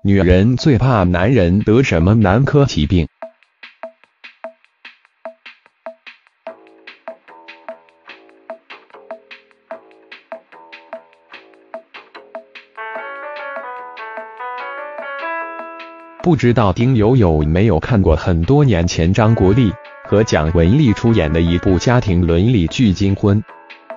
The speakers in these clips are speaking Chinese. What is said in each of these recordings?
女人最怕男人得什么男科疾病？不知道丁友有没有看过很多年前张国立和蒋雯丽出演的一部家庭伦理剧《金婚》。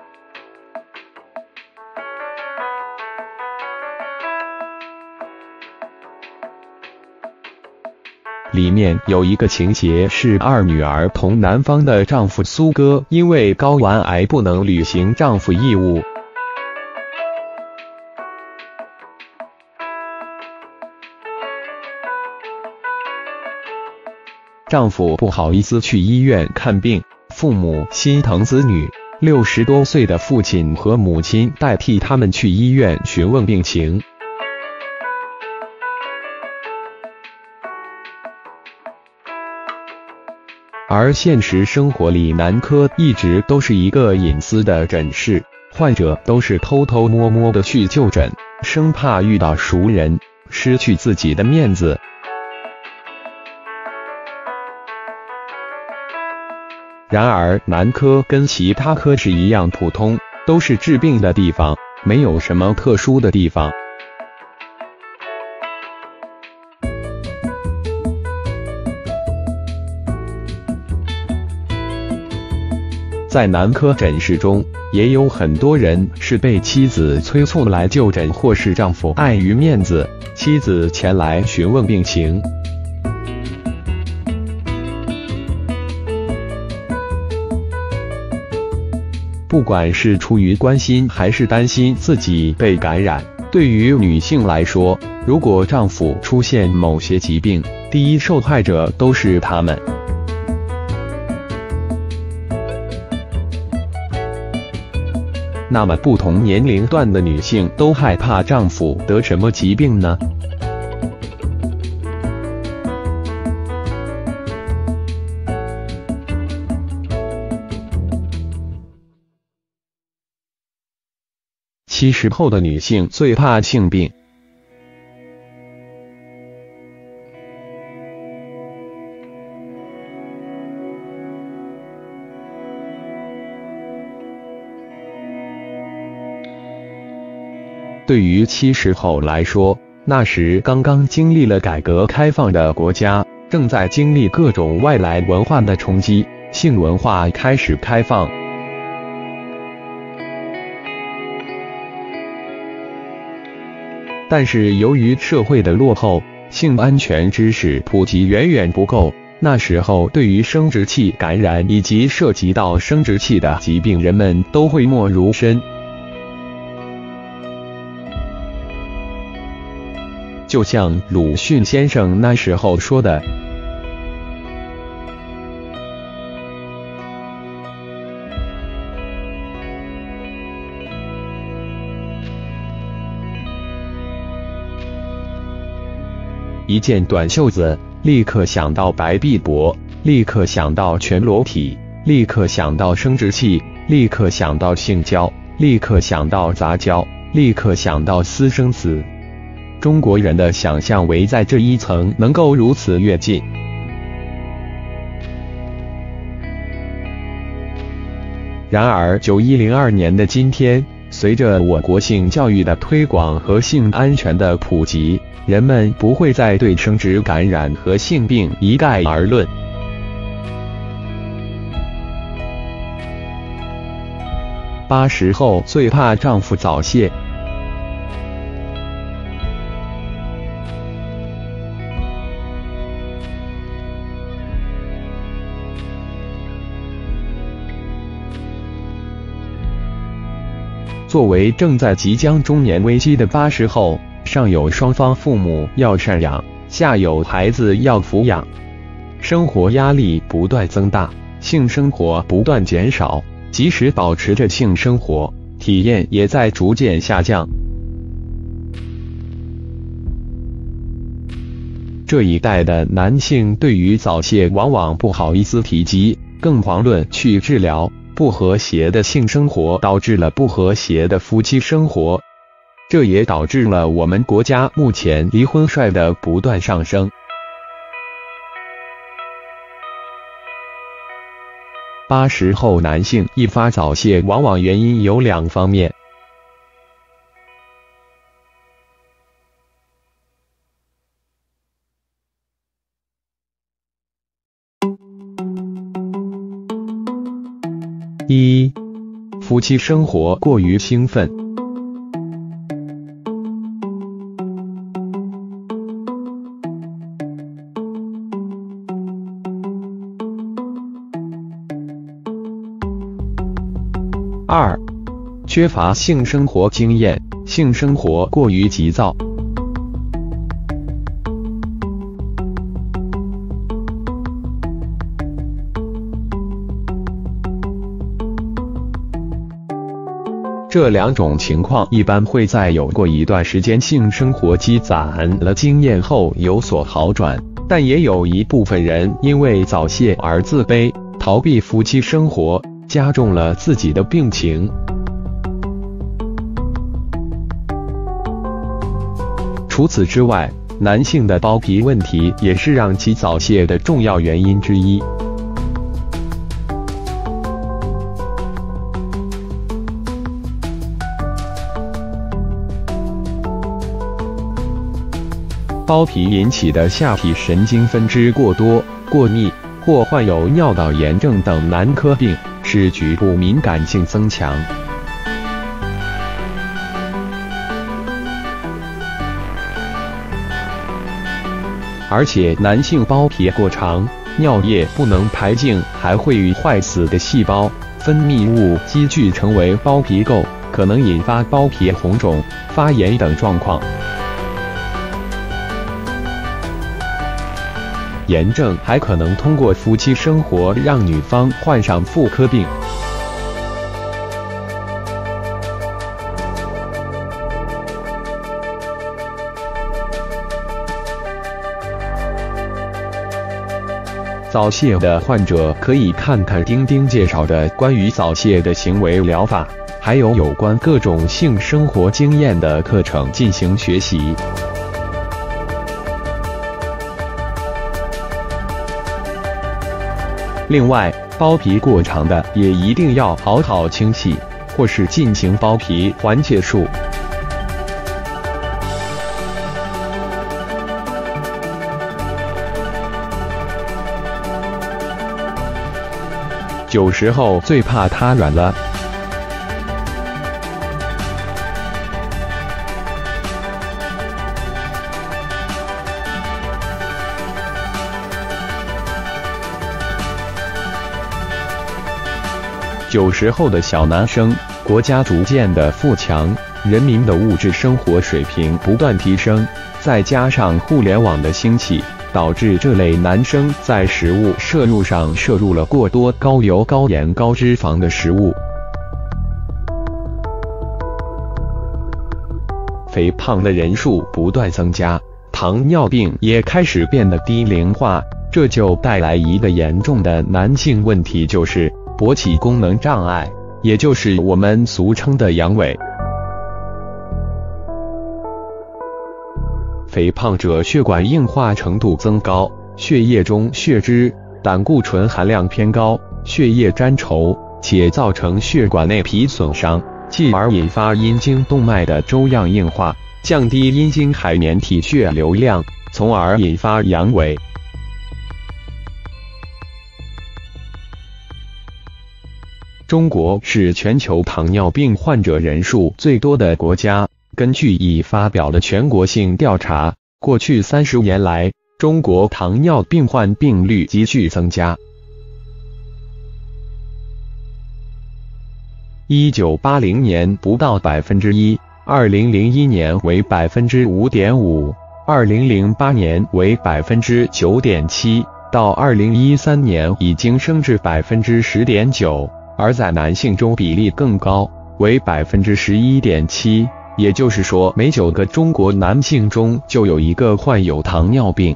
里面有一个情节是二女儿同男方的丈夫苏哥因为睾丸癌不能履行丈夫义务。丈夫不好意思去医院看病，父母心疼子女，60多岁的父亲和母亲代替他们去医院询问病情。而现实生活里，男科一直都是一个隐私的诊室，患者都是偷偷摸摸的去就诊，生怕遇到熟人，失去自己的面子。然而男科跟其他科是一样普通，都是治病的地方，没有什么特殊的地方。在男科诊室中，也有很多人是被妻子催促来就诊，或是丈夫碍于面子，妻子前来询问病情。不管是出于关心还是担心自己被感染，对于女性来说，如果丈夫出现某些疾病，第一受害者都是她们。那么不同年龄段的女性都害怕丈夫得什么疾病呢？70后的女性最怕性病。对于70后来说，那时刚刚经历了改革开放的国家，正在经历各种外来文化的冲击，性文化开始开放。但是由于社会的落后，性安全知识普及远远不够，那时候对于生殖器感染以及涉及到生殖器的疾病，人们都讳莫如深。就像鲁迅先生那时候说的，一件短袖子，立刻想到白臂膊，立刻想到全裸体，立刻想到生殖器，立刻想到性交，立刻想到杂交，立刻想到私生子。中国人的想象围在这一层能够如此跃进。然而9102年的今天，随着我国性教育的推广和性安全的普及，人们不会再对生殖感染和性病一概而论。80后最怕丈夫早泄。作为正在即将中年危机的80后，上有双方父母要赡养，下有孩子要抚养，生活压力不断增大，性生活不断减少，即使保持着性生活，体验也在逐渐下降。这一代的男性对于早泄往往不好意思提及，更遑论去治疗。不和谐的性生活导致了不和谐的夫妻生活。 这也导致了我们国家目前离婚率的不断上升。80后男性易发早泄，往往原因有2方面。1、夫妻生活过于兴奋。2、缺乏性生活经验，性生活过于急躁。这2种情况一般会在有过一段时间性生活积攒了经验后有所好转，但也有一部分人因为早泄而自卑，逃避夫妻生活，加重了自己的病情。除此之外，男性的包皮问题也是让其早泄的重要原因之一。包皮引起的下体神经分支过多、过密，或患有尿道炎症等男科病，使局部敏感性增强。而且男性包皮过长，尿液不能排净，还会与坏死的细胞、分泌物积聚成为包皮垢，可能引发包皮红肿、发炎等状况。炎症还可能通过夫妻生活让女方患上妇科病。早泄的患者可以看看钉钉介绍的关于早泄的行为疗法，还有关各种性生活经验的课程进行学习。另外，包皮过长的也一定要好好清洗，或是进行包皮环切术。9时后最怕它软了。9时后的小男生，国家逐渐的富强，人民的物质生活水平不断提升，再加上互联网的兴起，导致这类男生在食物摄入上摄入了过多高油、高盐、高脂肪的食物，肥胖的人数不断增加，糖尿病也开始变得低龄化，这就带来一个严重的男性问题，就是勃起功能障碍，也就是我们俗称的阳痿。肥胖者血管硬化程度增高，血液中血脂、胆固醇含量偏高，血液粘稠，且造成血管内皮损伤，继而引发阴茎动脉的粥样硬化，降低阴茎海绵体血流量，从而引发阳痿。中国是全球糖尿病患者人数最多的国家。根据已发表的全国性调查，过去30年来，中国糖尿病患病率急剧增加。1980年不到1%，2001年为5.5%，2008年为9.7%，到2013年已经升至10.9%。而在男性中比例更高，为11.7%，也就是说，每9个中国男性中就有1个患有糖尿病。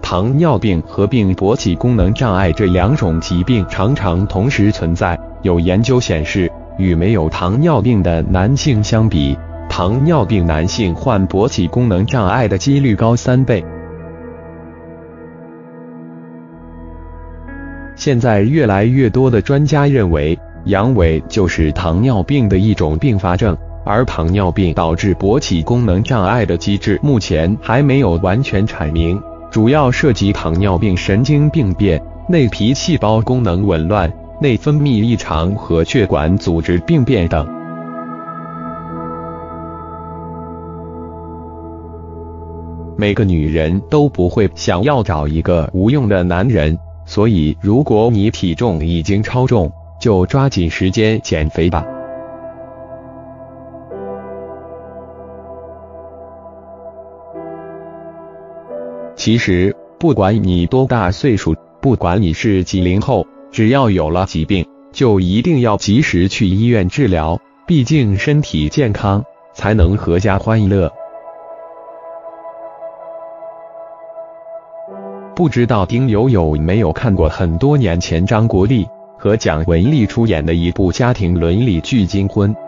糖尿病合并勃起功能障碍这两种疾病常常同时存在。有研究显示，与没有糖尿病的男性相比，糖尿病男性患勃起功能障碍的几率高3倍。现在越来越多的专家认为，阳痿就是糖尿病的一种并发症，而糖尿病导致勃起功能障碍的机制目前还没有完全阐明，主要涉及糖尿病神经病变、内皮细胞功能紊乱、内分泌异常和血管组织病变等。每个女人都不会想要找一个无用的男人，所以如果你体重已经超重，就抓紧时间减肥吧。其实，不管你多大岁数，不管你是几零后，只要有了疾病，就一定要及时去医院治疗，毕竟身体健康才能阖家欢乐。不知道丁友有没有看过很多年前张国立和蒋雯丽出演的一部家庭伦理剧《金婚》。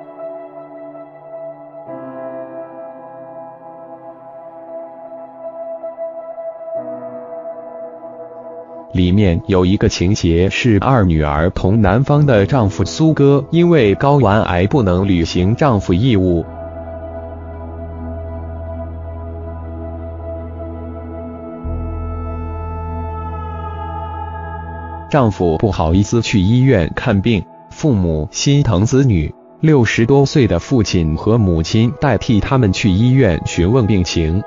里面有一个情节是二女儿同男方的丈夫苏哥因为睾丸癌不能履行丈夫义务，丈夫不好意思去医院看病，父母心疼子女，60多岁的父亲和母亲代替他们去医院询问病情。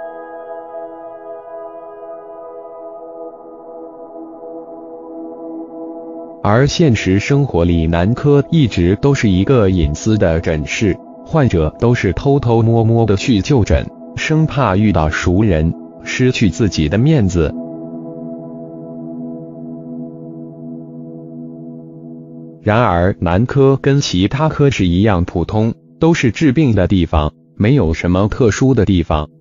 而现实生活里，男科一直都是一个隐私的诊室，患者都是偷偷摸摸的去就诊，生怕遇到熟人，失去自己的面子。然而，男科跟其他科室一样普通，都是治病的地方，没有什么特殊的地方。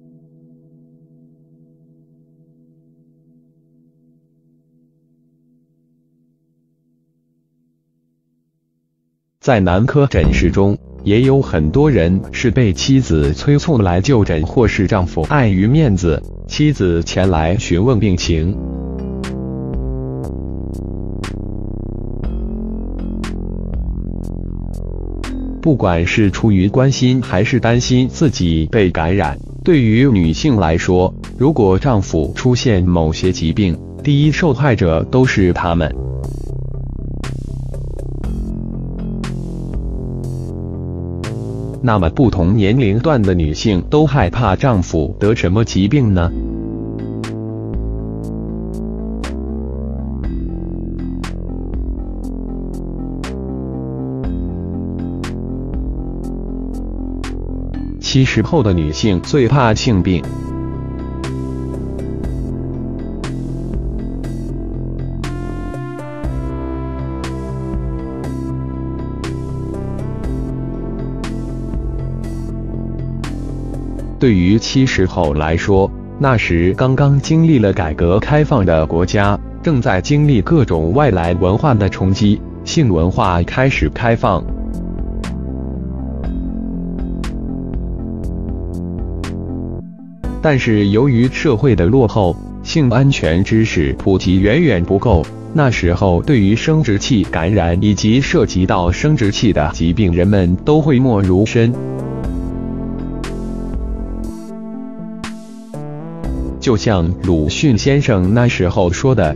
在男科诊室中，也有很多人是被妻子催促来就诊，或是丈夫碍于面子，妻子前来询问病情。不管是出于关心还是担心自己被感染，对于女性来说，如果丈夫出现某些疾病，第一受害者都是她们。那么不同年龄段的女性都害怕丈夫得什么疾病呢？70后的女性最怕性病。对于70后来说，那时刚刚经历了改革开放的国家，正在经历各种外来文化的冲击，性文化开始开放。但是由于社会的落后，性安全知识普及远远不够，那时候对于生殖器感染以及涉及到生殖器的疾病，人们都讳莫如深。就像鲁迅先生那时候说的，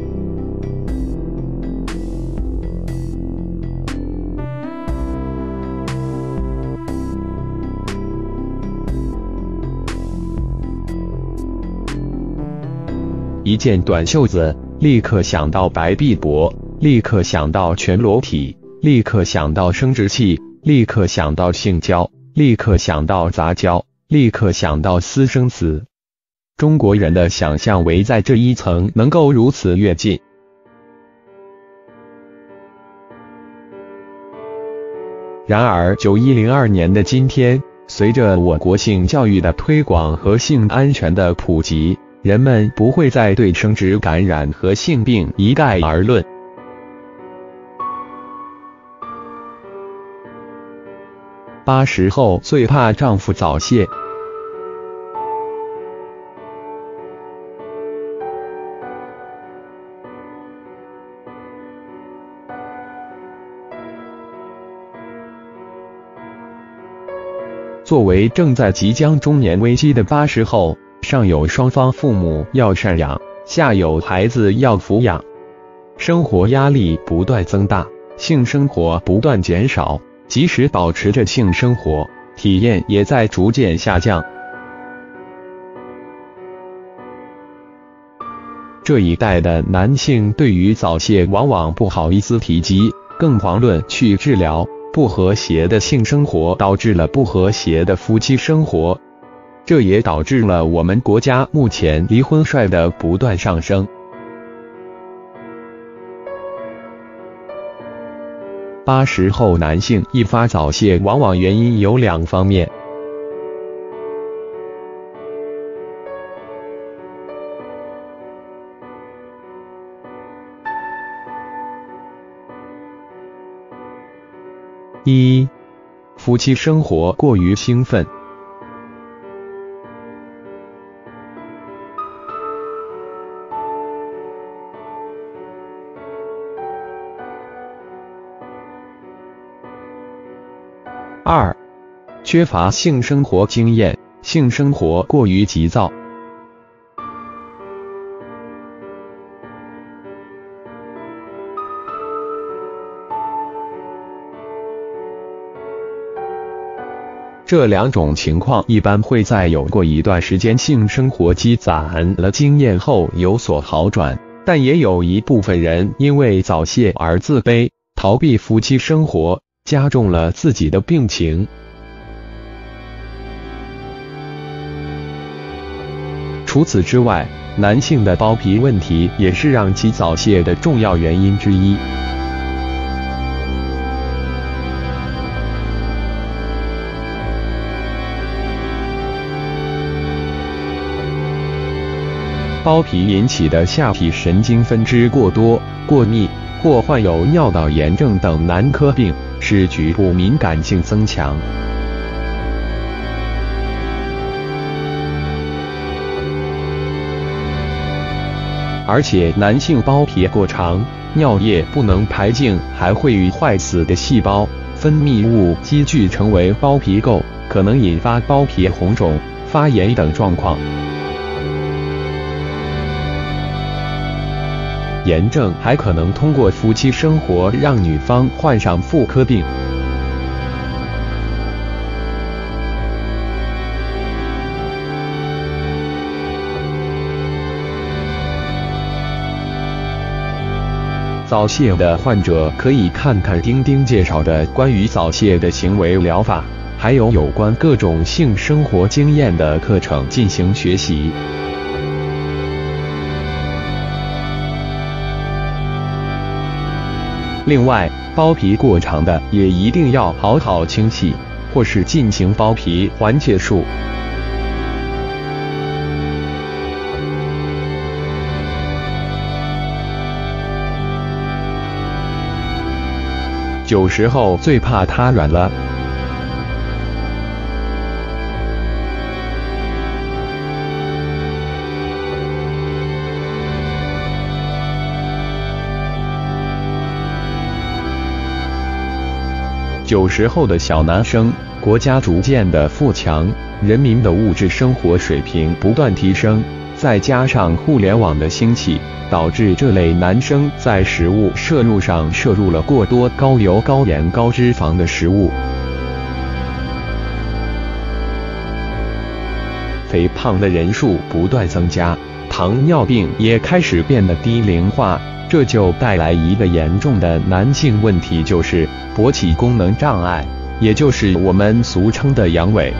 一件短袖子，立刻想到白臂膊，立刻想到全裸体，立刻想到生殖器，立刻想到性交，立刻想到杂交，立刻想到私生子。中国人的想象围在这一层能够如此跃进。然而9102年的今天，随着我国性教育的推广和性安全的普及， 人们不会再对生殖感染和性病一概而论。80后最怕丈夫早泄。作为正在即将中年危机的80后，上有双方父母要赡养，下有孩子要抚养，生活压力不断增大，性生活不断减少，即使保持着性生活，体验也在逐渐下降。这一代的男性对于早泄往往不好意思提及，更遑论去治疗。不和谐的性生活导致了不和谐的夫妻生活，这也导致了我们国家目前离婚率的不断上升。80后男性易发早泄，往往原因有2方面。1. 夫妻生活过于兴奋。2. 缺乏性生活经验，性生活过于急躁。这2种情况一般会在有过一段时间性生活积攒了经验后有所好转，但也有一部分人因为早泄而自卑，逃避夫妻生活，加重了自己的病情。除此之外，男性的包皮问题也是让其早泄的重要原因之一。包皮引起的下体神经分支过多、过密，或患有尿道炎症等男科病，使局部敏感性增强。而且男性包皮过长，尿液不能排净，还会与坏死的细胞、分泌物积聚成为包皮垢，可能引发包皮红肿、发炎等状况。炎症还可能通过夫妻生活让女方患上妇科病。早泄的患者可以看看钉钉介绍的关于早泄的行为疗法，还有有关各种性生活经验的课程进行学习。另外，包皮过长的也一定要好好清洗，或是进行包皮环切术。90后最怕它软了。90后的小男生，国家逐渐的富强，人民的物质生活水平不断提升，再加上互联网的兴起，导致这类男生在食物摄入上摄入了过多高油、高盐、高脂肪的食物，肥胖的人数不断增加，糖尿病也开始变得低龄化。这就带来一个严重的男性问题，就是勃起功能障碍，也就是我们俗称的阳痿。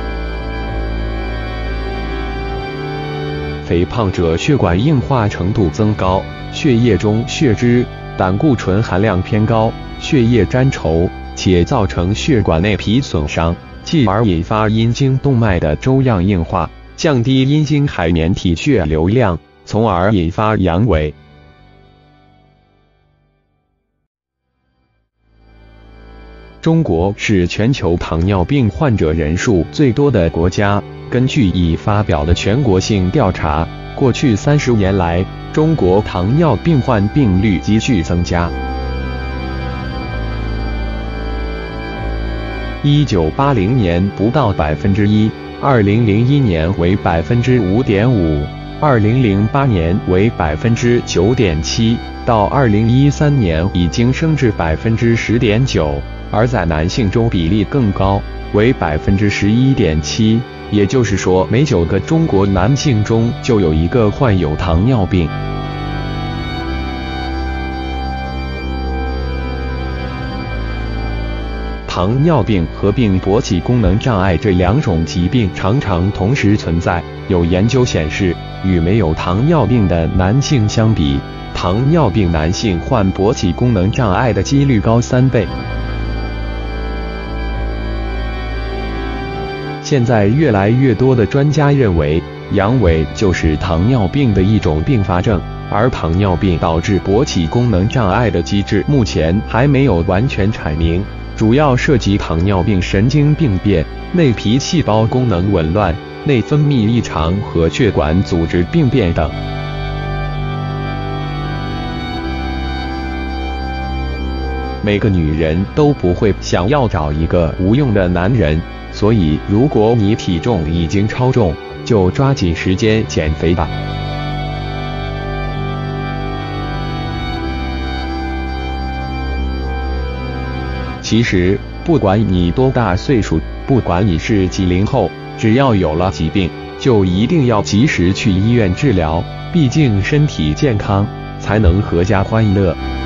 肥胖者血管硬化程度增高，血液中血脂、胆固醇含量偏高，血液粘稠，且造成血管内皮损伤，继而引发阴茎动脉的粥样硬化， 降低阴茎海绵体血流量，从而引发阳痿。中国是全球糖尿病患者人数最多的国家。根据已发表的全国性调查，过去30年来，中国糖尿病患病率急剧增加。1980年不到1%，2001年为5.5%，2008年为9.7%，到2013年已经升至10.9%，而在男性中比例更高，为11.7%。也就是说，每9个中国男性中就有1个患有糖尿病。糖尿病合并勃起功能障碍这2种疾病常常同时存在。有研究显示，与没有糖尿病的男性相比，糖尿病男性患勃起功能障碍的几率高3倍。现在越来越多的专家认为，阳痿就是糖尿病的一种并发症，而糖尿病导致勃起功能障碍的机制目前还没有完全阐明，主要涉及糖尿病神经病变、内皮细胞功能紊乱、内分泌异常和血管组织病变等。每个女人都不会想要找一个无用的男人，所以如果你体重已经超重，就抓紧时间减肥吧。其实，不管你多大岁数，不管你是几零后，只要有了疾病，就一定要及时去医院治疗，毕竟身体健康才能阖家欢乐。